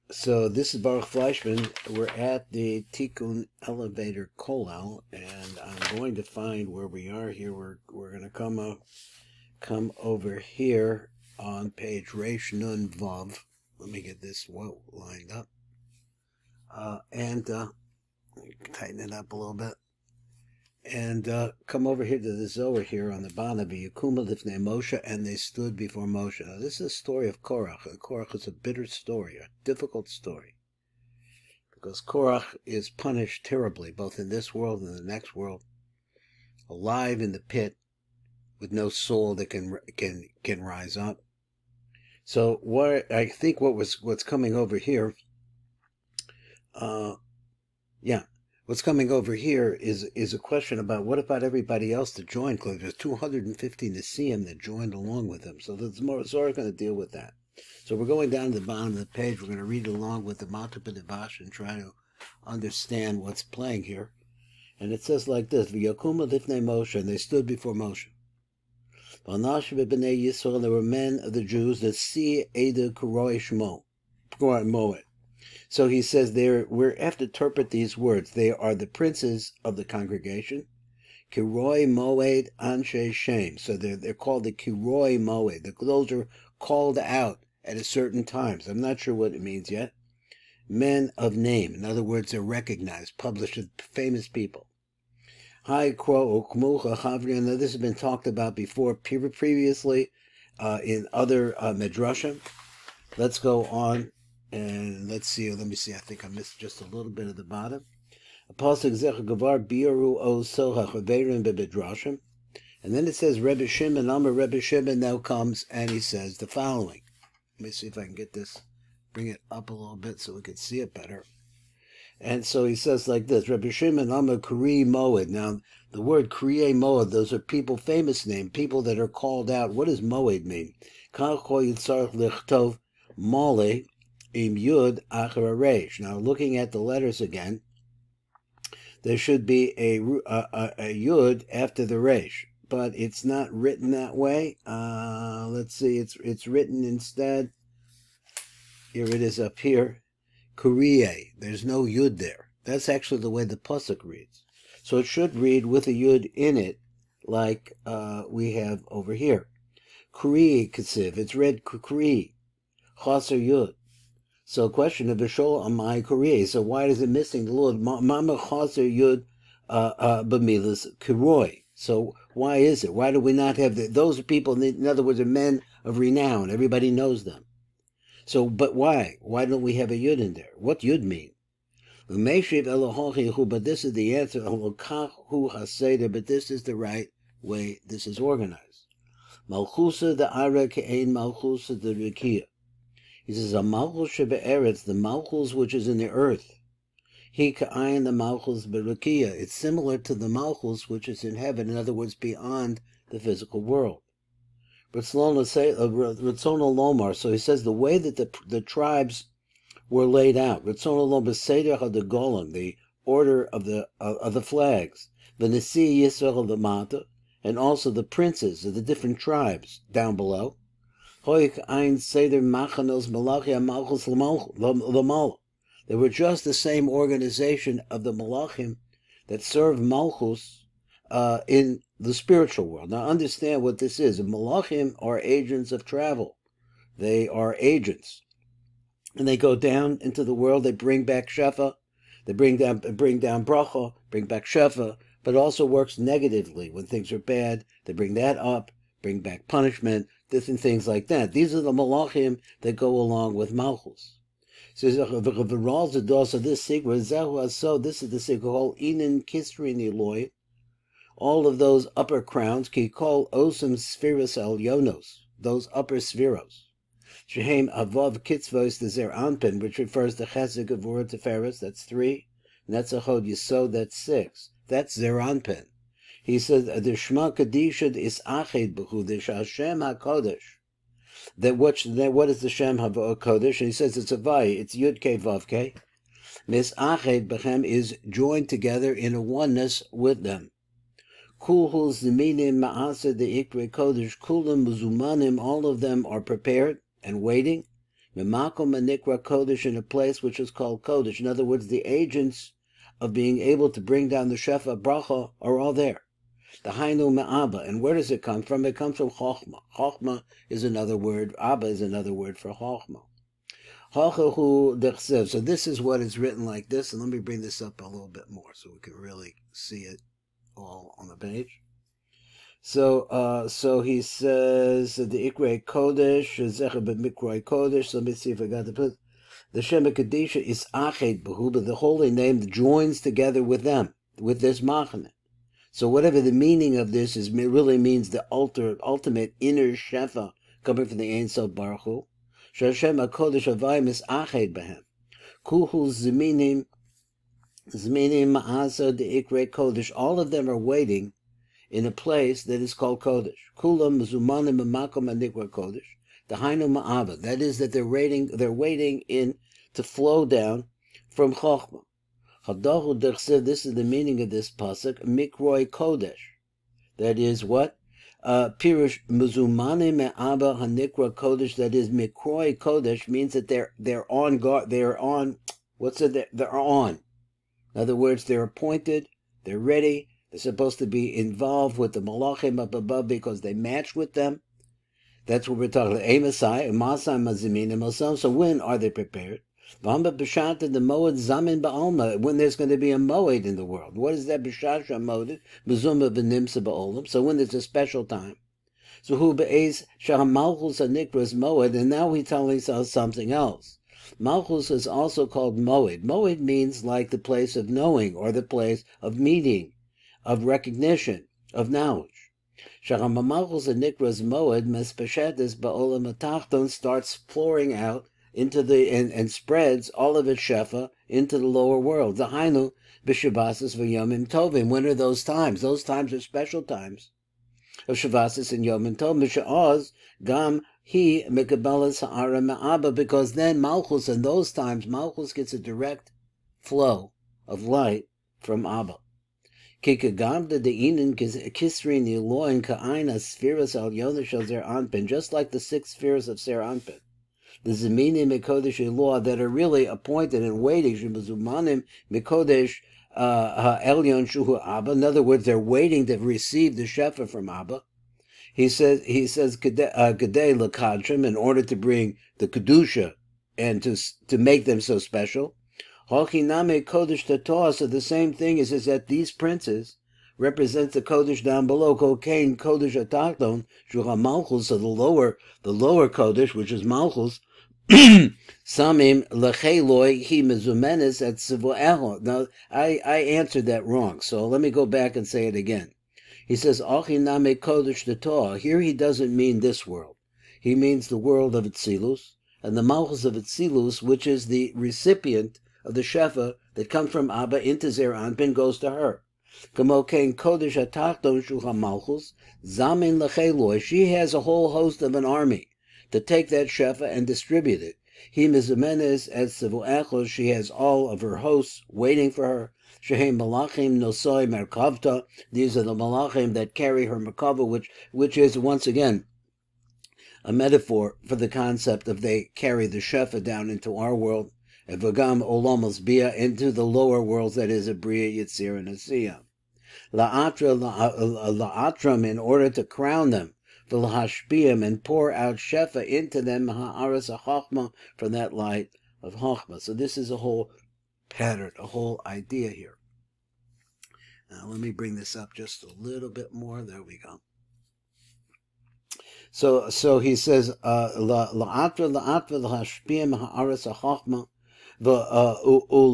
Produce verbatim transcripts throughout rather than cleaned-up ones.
So this is Baruch Fleischman. We're at the Tikkun Elevator Kollel, and I'm going to find where we are here. We're we're going to come up, come over here on page Reish Nun Vav. Let me get this whoa, lined up, uh, and uh, tighten it up a little bit, and uh, come over here to the Zohar here on the bottom. V'yikuma lifnei Moshe, and they stood before Moshe. Now this is a story of Korach. Korach is a bitter story, a difficult story. Because Korach is punished terribly, both in this world and the next world, alive in the pit, with no soul that can can can rise up. So what I think what was what's coming over here, uh, yeah, what's coming over here is is a question about what about everybody else that joined? Because there's two hundred fifty Nesiim that joined along with him. So there's more. Zohar going to deal with that. So we're going down to the bottom of the page. We're going to read along with the Malta B'Devash and try to understand what's playing here. And it says like this: V'yakuma lifnei Moshe, and they stood before Moshe. V'anash v'bnei Yisrael, there were men of the Jews that see Eda Kuroi Shmo, Moed. So he says there, we have to interpret these words. They are the princes of the congregation. Kiroi Moed Anshe Shem. So they're, they're called the Kiroi Moed. The, those are called out at a certain times. I'm not sure what it means yet. Men of name. In other words, they're recognized, published as famous people. Hi, Kro Okmucha Chavri. Now, this has been talked about before, previously, uh, in other uh, Midrashim. Let's go on, and let's see. Let me see. I think I missed just a little bit of the bottom. Apostle Zech Gavar Biru O Soha Chaverim Bedrashim. And then it says, Rebbe Shimon, Amar Rebbe Shimon now comes, and he says the following. Let me see if I can get this, bring it up a little bit so we can see it better. And so he says like this, Rebbe Shimon Amar Kri Moed. Now, the word Kriye Moed, those are people, famous names, people that are called out. What does Moed mean? Lichtov Mole Im Yud Achar Reish. Now, looking at the letters again, there should be a, a, a, a Yud after the Reish. But it's not written that way. Uh, let's see, it's it's written instead. Here it is up here. Kuriye. There's no Yud there. That's actually the way the Pasuk reads. So it should read with a Yud in it, like uh, we have over here. Kuriye Kasiv. It's read Kuri. Chaser Yud. So question of Bishol Amai Kuriye. So why is it missing the Lord? Mama Chaser Yud Bamilas Kiroi. So why is it? Why do we not have the, those people? In other words, are men of renown. Everybody knows them. So, but why? Why don't we have a yud in there? What yud mean? But this is the answer. But this is the right way. This is organized. Malchusa the ara ke'ein malchusa the rikia. He says a malchus shebe'eretz, the malchus which is in the earth. He ka'ayin the malchus berikia. It's similar to the malchus which is in heaven. In other words, beyond the physical world. Ritzona Lomar. So he says the way that the the tribes were laid out. Ritzona Lomar Seder HaDegolim, the order of the uh, of the flags. The Nesi Yisrael Lamata, and also the princes of the different tribes down below. Hoik Ein Seder Machanos Malachia Malchus Lamal. They were just the same organization of the Malachim that served Malchus uh, in the spiritual world. Now understand what this is. The Malachim are agents of travel. They are agents. And they go down into the world, they bring back Shefa, they bring down bring down Bracha, bring back Shefa, but also works negatively. When things are bad, they bring that up, bring back punishment, different things like that. These are the Malachim that go along with Malchus. So this secret, so this is the secret called Inin Kisri Niloy. All of those upper crowns, ki call osam spheros elyonos, those upper spheros. Shehem avav kitzvos the zer anpin, which refers to chesed gevurah teferes, that's three. Netzachod yisod, that's six. That's zer anpin. He says the shema kadisha is ached b'chudish Hashem hakodesh. That what that what is the Shem hakodesh? And he says it's a vay. It's yud ke vav ke. Mis ached b'chem is joined together in a oneness with them. Kulhul Ziminim Ma'asa the Ikre Kodesh Kulam Muzumanim, all of them are prepared and waiting. Memakom Manikra Kodesh, in a place which is called Kodesh. In other words, the agents of being able to bring down the Shefa Bracha are all there. The Hainu Me'aba. And where does it come from? It comes from Chochma. Chochma is another word. Abba is another word for Chochma. So this is what is written like this. And let me bring this up a little bit more so we can really see it all on the page. So, uh, so he says the Ikrei Kodesh, Zecher b'Mikroi Kodesh. Let me see if I got the put. The Shem Kadisha is Ached Behu, but the holy name joins together with them, with this Machane. So whatever the meaning of this is, it really means the ultra, ultimate inner Shefa coming from the Ein Sof Baruch Hu. Shashem HaKodesh Avayim is Ached Behem. Kuhu Zminim, Zminim Ma'asa de Ikrei Kodesh. All of them are waiting in a place that is called Kodesh. Kulam Zumanim Makom Anikra Kodesh. The Hainu Ma'ava. That is that they're waiting, they're waiting in to flow down from Chochmah. Hadahu Derchsev, this is the meaning of this pasuk, Mikroi Kodesh. That is what? Uh, Pirush Muzumane Me'aba Hanikra Kodesh. That is Mikroi Kodesh means that they're they're on guard. They're on. What's it? They're, they're on. In other words, they're appointed. They're ready. They're supposed to be involved with the Malachim up above because they match with them. That's what we're talking about. Amasai, Masai Mazimin, and so when are they prepared? Vamba B'Shata the Moed Zamin Ba'alma, when there's going to be a Moed in the world. What is that? B'Shasha Moed, B'Zuma B'Nimsa Ba'olam. So when there's a special time. So who Be'ez Shah Malchus Anikras Moed, and now he's telling us something else. Malchus is also called Moed. Moed means like the place of knowing, or the place of meeting, of recognition, of knowledge. Shachamamalchus and Nikras Moed Mespeshetis Ba'olam Atachton starts pouring out into the and, and spreads all of its shefa into the lower world. The Hainu B'Shabbasis V'Yomim Tovim. When are those times? Those times are special times of Shabbasis and Yomim Tovim. Misha'oz Gam He Mekabelas Ha'ara Ma'aba, because then Malchus, in those times, Malchus gets a direct flow of light from Abba. Kikagamda de inin kisrin iloin ka'ina spheres al yonashel zer anpin, just like the six spheres of Ser Anpin. The Zemini Mikodesh Iloah that are really appointed and waiting, Shibazumanim Mikodesh Elyon Shuhu Abba. In other words, they're waiting to receive the Shefa from Abba. He says, he says, Gedei Lakadrim, in order to bring the Kedusha and to, to make them so special. Hochiname Kodesh Tatoa, so the same thing is, is that these princes represent the Kodesh down below, Kokain Kodesh Atachton, Shura Malchus, so the lower, the lower Kodesh, which is Malchus, Samim Lecheloi He Mezumenes at Sivoeho. Now, I, I answered that wrong, so let me go back and say it again. He says, Hochiname Kodesh Tatoa. Here he doesn't mean this world. He means the world of Itzilus, and the Malchus of Itzilus, which is the recipient of the Shefa that comes from Abba into Zer Anpin, goes to her. Kamokain Kodesh Atachton Shuha Malchus, Zamin Lecheloi. She has a whole host of an army to take that Shefa and distribute it. He Mizumenes as Sivuachos, she has all of her hosts waiting for her. Shehem Malachim Nosoi Merkavta. These are the Malachim that carry her Merkava, which which is once again a metaphor for the concept of they carry the Shefa down into our world. And Vagam Olamos Bia, into the lower worlds, that is a Bria, Yitzir, and Asiya. La'atra, la'atram, in order to crown them, v'lahashpiyam, and pour out Shefa into them, ha'aras ha'chochma, from that light of Chochma. So this is a whole pattern, a whole idea here. Now let me bring this up just a little bit more. There we go. So, so he says, la'atra, la'atra, la'hashpiyam, ha'aras ha'chochma, and bring all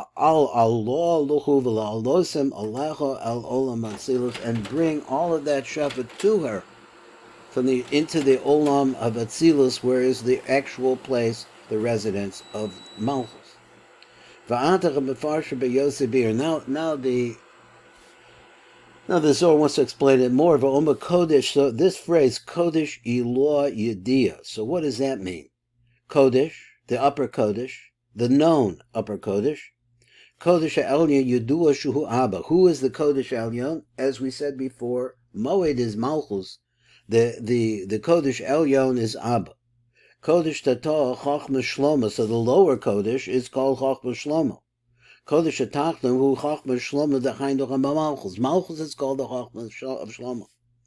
of that Shefa to her from the into the Olam of Atzilus, where is the actual place, the residence of Malchus. Now, now the now the Zohar wants to explain it more. Kodesh. So this phrase, Kodesh Iloah Yediyah. So what does that mean? Kodesh, the upper Kodesh. The known upper Kodesh. Kodesh Elyon Yudua Shuhu Abba. Who is the Kodesh Elyon? As we said before, Moed is Malchus. The, the, the Kodesh Elyon is Abba. Kodesh Tata Chachma Shlomo. So the lower Kodesh is called Chachma Shlomo. Kodesh Atachlim Hu Chachma Shlomo Dechainu Malchus. Malchus is called the Chachma of Shlomo.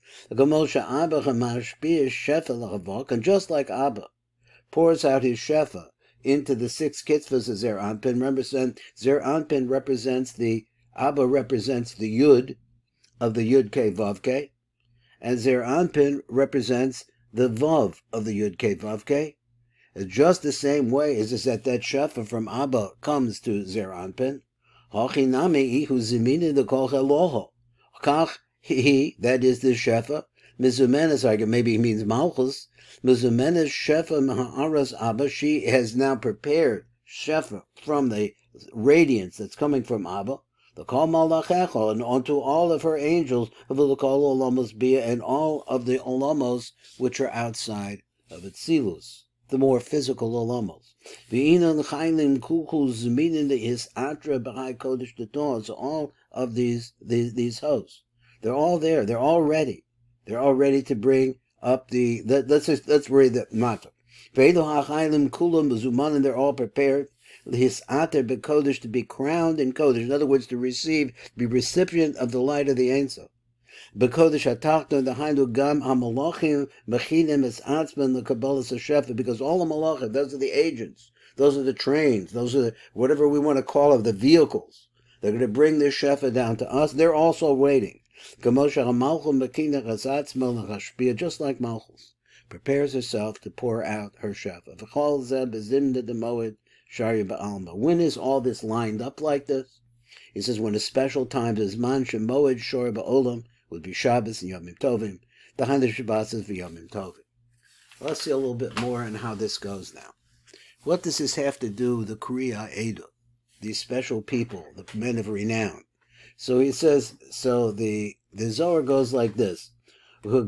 And just like Abba pours out his shefa into the six kitzvahs of Zer Anpin, remember, Zer Anpin represents the, Abba represents the Yud of the Yud K Vav K, and Zer Anpin represents the Vav of the Yud K Vav K. Just the same way is this that that shefa from Abba comes to Zer Anpin. Hachinami ihu zimini the kol cheloho. Kach he, that is the shefa, mizumenes, maybe he means malchus, mizumenes shefa ma'aras Abba, she has now prepared shefa from the radiance that's coming from Abba, the kol malachecha, and onto all of her angels, of the kol olamos bia, and all of the olamos which are outside of Atzilus, the more physical olamos. V'inon chaylim kuku zminin is atra b'chai kodesh teton, so all of these, these, these hosts, they're all there. They're all ready. They're all ready to bring up the. Let, let's just, let's read the matter. And they're all prepared. His ater bekodesh, to be crowned in kodesh. In other words, to receive, be recipient of the light of the Ein Sof. Bekodesh atachton the hainu gam hamalachim mechinim es atzman the kabbalas hashefa, because all the malachim, those are the agents, those are the trains, those are the, whatever we want to call of the vehicles. They're going to bring this shefa down to us. They're also waiting. Just like Malchus prepares herself to pour out her shefa. When is all this lined up like this? He says when a special time is man shemoed shor ba'olam would be Shabbos and Yomim Tovim. The hundred Shabbos is Yomim Tovim. Let's see a little bit more on how this goes now. What does this have to do with the Kriya Edu, these special people, the men of renown? So he says, so the, the Zohar goes like this. So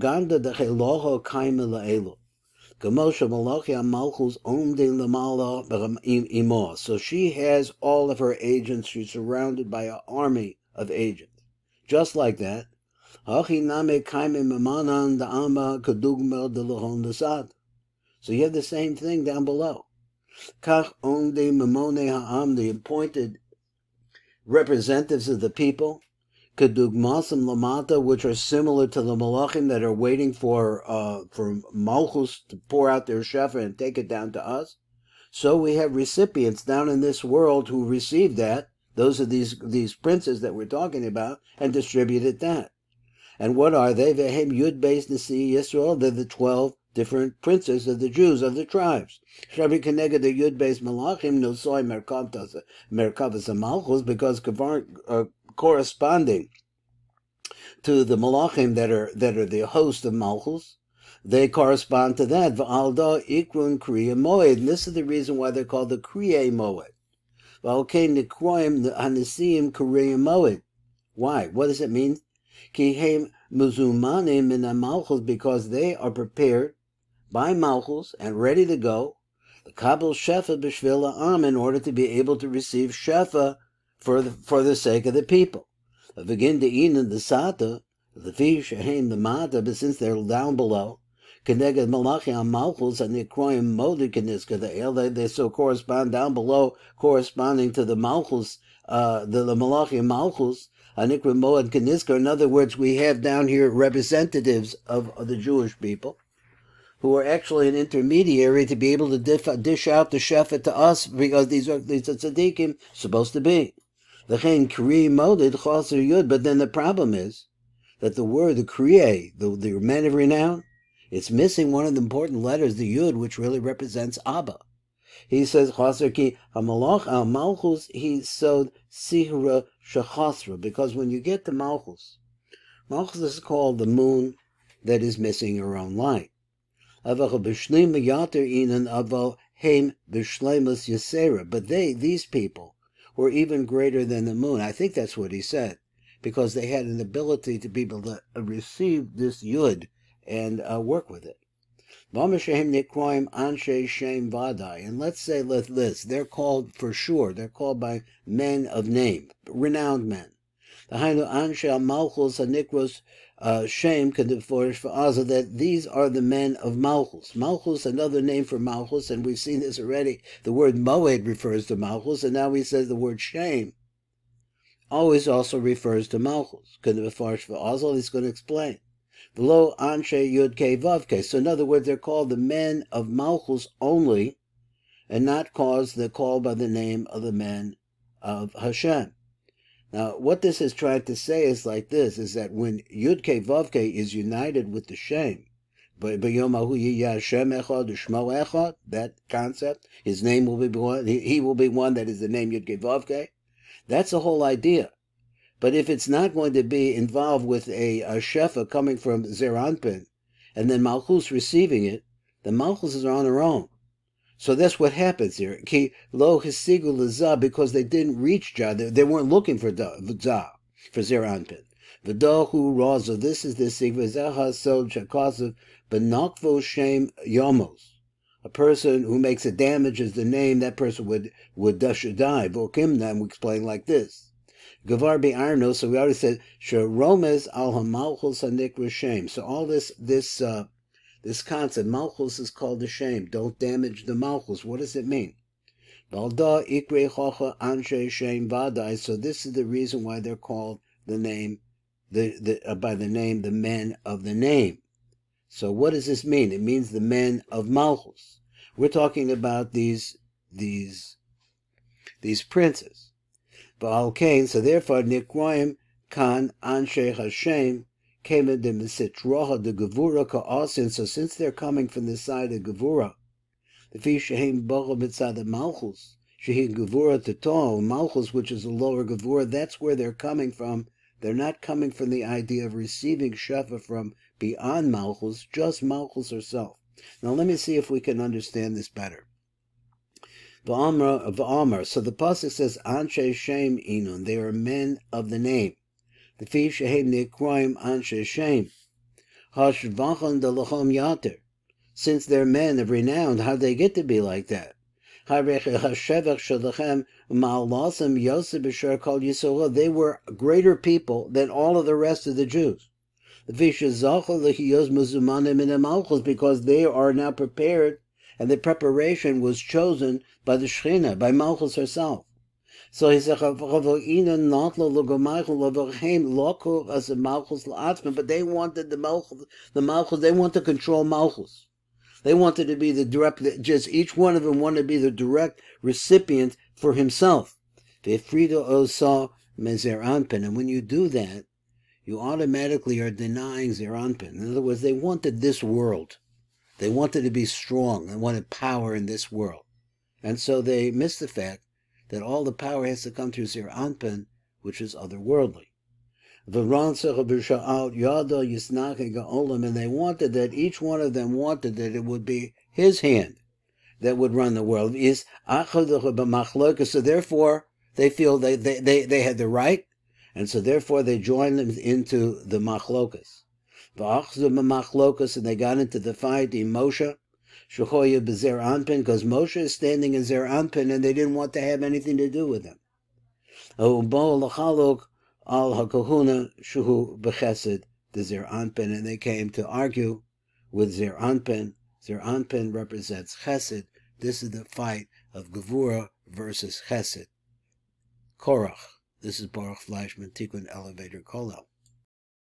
she has all of her agents. She's surrounded by an army of agents. Just like that. So you have the same thing down below. The appointed representatives of the people, kedugmasim lamata, which are similar to the malachim that are waiting for uh, for Malchus to pour out their shefa and take it down to us. So we have recipients down in this world who receive that. Those are these these princes that we're talking about, and distributed that. And what are they? Vehem Yud Beis Nasi Yisrael. They're the twelve different princes of the Jews, of the tribes. Shavi Kenega the Yud Beis Malachim Nosoi Merkavas Merkavas Malchus, because uh, corresponding to the Malachim that are that are the host of Malchus, they correspond to that. V'alda Ikrun Kriya Moed. And this is the reason why they're called the Kriya Moed. V'alkei Nikroim the Hanisim Kriya Moed. Why? What does it mean? Kihem Muzumanim min Malchus, because they are prepared by Malchus and ready to go. The Kabul Shefa B'Shvil Am, in order to be able to receive Shefa for the for the sake of the people. Begin to eat in the Sata, the fish, the Mata, but since they're down below, Keneged Malachi on Malchus and Nikroim Modi Keniska, they they so correspond down below, corresponding to the Malchus, uh, the, the Malachi Malchus. In other words, we have down here representatives of, of the Jewish people who are actually an intermediary to be able to diff, dish out the shefa to us, because these are these are tzaddikim supposed to be. But then the problem is that the word, the kriye, the, the men of renown, it's missing one of the important letters, the yud, which really represents Abba. He says, ki hamalach al malchus he sod sihra shachasra, because when you get to Malchus, Malchus is called the moon that is missing her own light. But they, these people, were even greater than the moon. I think that's what he said, because they had an ability to be able to receive this yud and uh, work with it. And let's say this, they're called for sure, they're called by men of name, renowned men. The Hainu Anshe Malchus Hanikros Shem Kedeforish for Aza, that these are the men of Malchus. Malchus, another name for Malchus, and we've seen this already. The word Moed refers to Malchus, and now he says the word Shem always also refers to Malchus. Kedeforish for Aza, he's going to explain. V'lo Anshe Yud Ke Vav Ke. So in other words, they're called the men of Malchus only, and not cause they're called by the name of the men of Hashem. Now, what this is trying to say is like this, is that when Yud Ke Vav Ke is united with the Shem, that concept, his name will be one, he will be one, that is the name Yud Ke Vav Ke, that's the whole idea. But if it's not going to be involved with a, a shefa coming from Zer Anpin, and then Malchus receiving it, the Malchus are on their own. So that's what happens here. Ki lo hisigu l'zah, because they didn't reach Jah. They, they weren't looking for Zah, for Zer Anpin. V'dohu raza. This is the sigva zah sod shakasav benakvo shem yomos. A person who makes a damage is the name, that person would would should die. V'okimna, and we explain like this. Gavar be'arno. So we already said sheromes al hamalchus hanikra shem. So all this this. Uh, This concept, Malchus is called the shame. Don't damage the Malchus. What does it mean? Valda ikre chocha anshe shem vadai. So this is the reason why they're called the name, the, the uh, by the name, the men of the name. So what does this mean? It means the men of Malchus. We're talking about these these these princes. Baal Cain. So therefore, nikroim kan anshe Hashem. Came in the Mesitroha, the Gevura Ka'asin. So since they're coming from the side of Gevura, the fish Shehem Bocha Mitzad the Malchus, Shehem Gevura Teto, Malchus, which is a lower Gevura, that's where they're coming from. They're not coming from the idea of receiving Shefa from beyond Malchus, just Malchus herself. Now let me see if we can understand this better. V'amar, so the pasuk says, Anshe Shem Inun, they are men of the name. The fish shehem nikroim anshe shem, hashvachan delachom yater. Since they're men of renown, how they get to be like that? Hashevach shalachem ma'alasem yosef b'shar kol Yisrael. They were greater people than all of the rest of the Jews. The fish zachal lechiyos muzumanim in malchus, because they are now prepared, and the preparation was chosen by the Shechina, by Malchus herself. So he said, but they wanted the Malchus, the Malchus, they want to control Malchus. They wanted to be the direct, just each one of them wanted to be the direct recipient for himself. And when you do that, you automatically are denying Zer Anpin. In other words, they wanted this world. They wanted to be strong. They wanted power in this world. And so they missed the fact that all the power has to come through Zer Anpin, which is otherworldly. And they wanted that, each one of them wanted that it would be his hand that would run the world. So therefore, they feel they, they, they, they had the right, and so therefore they joined them into the machlokas. And they got into the fight in Moshe, Shechoya b'Zer Anpin, because Moshe is standing in Zer Anpin, and they didn't want to have anything to do with him. Al hakahuna shuhu b'chesed the Zer Anpin, and they came to argue with Zer Anpin. Zer Anpin represents Chesed. This is the fight of Gevura versus Chesed. Korach. This is Baruch Fleischman, Tikkun Elevator Kolel.